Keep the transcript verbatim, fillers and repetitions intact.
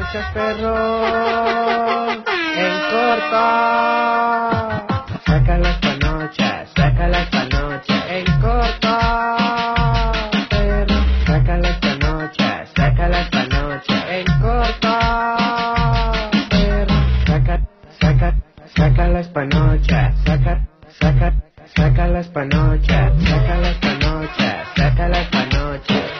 panochas, perro, en corto. Saca las panochas, saca las panochas, en corto, perro. Saca las panochas, saca las panochas, en corto, perro. Saca, saca, saca las panochas, saca, saca, saca las panochas, saca las panochas, saca las panochas.